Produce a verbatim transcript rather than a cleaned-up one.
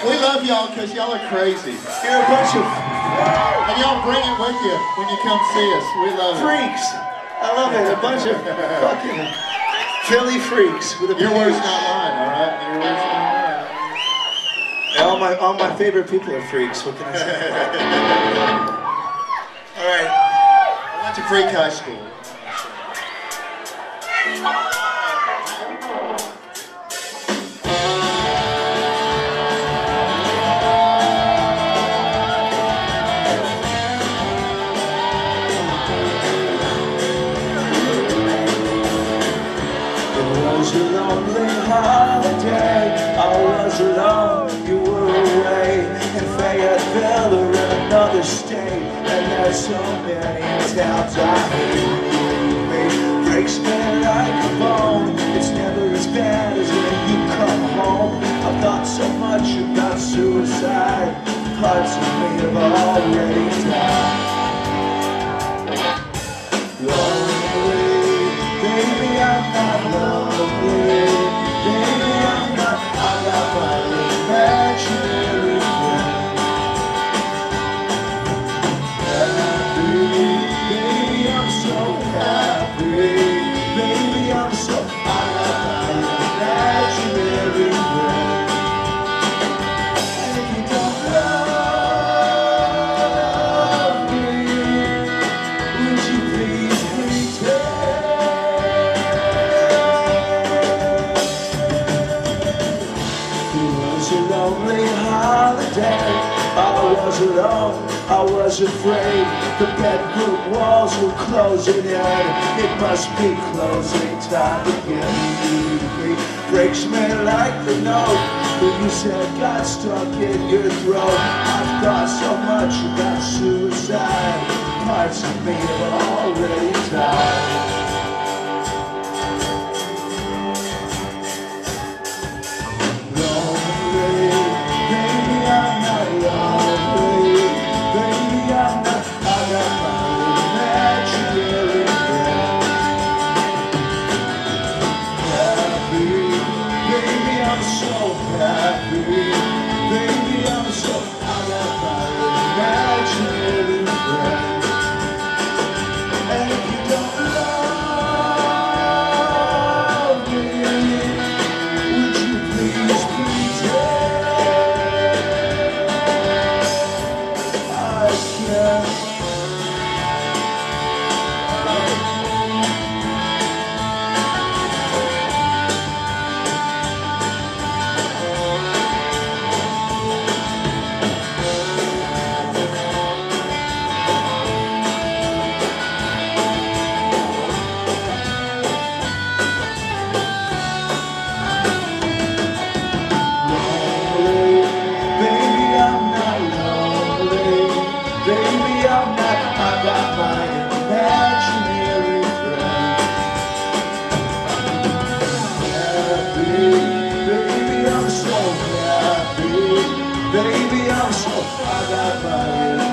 We love y'all because y'all are crazy. You're a bunch of... And y'all bring it with you when you come see us. We love it. Freaks. I love it. A bunch of fucking Philly freaks with a Your page. word's not mine, all right? Your word's not mine. And all my, all my favorite people are freaks. What can I say? All right. I went to Freak High School. It was a lonely holiday. I was alone, you were away in Fayetteville or in another state. And there's so many towns I hate. Breaks me like a bone. It's never as bad as when you come home. I've thought so much about suicide. Parts of me have already died. Lonely, baby, I'm not lonely. Baby, I'm not. I got my imaginary friend. Happy, baby, I'm so happy. Baby, I'm so. I got my imaginary friend. And if you don't love me, would you please pretend? It was a lonely holiday. I was alone, I was afraid. The bedroom walls were closing in. It must be closing time again. Breaks me like the note that you said got stuck in your throat. I've thought so much about suicide. Parts of me have already died. Lonely, baby, I'm not lonely. Baby, I'm not. I got my imaginary friend. Happy, baby, I'm so happy. Baby, I'm so. I got my imaginary friend. And if you don't love me, would you please pretend? I can't. Lonely, baby, I'm not lonely. Baby, I'm not. I got my imaginary friend. Happy, baby, I'm so happy. Baby, I'm so. I got my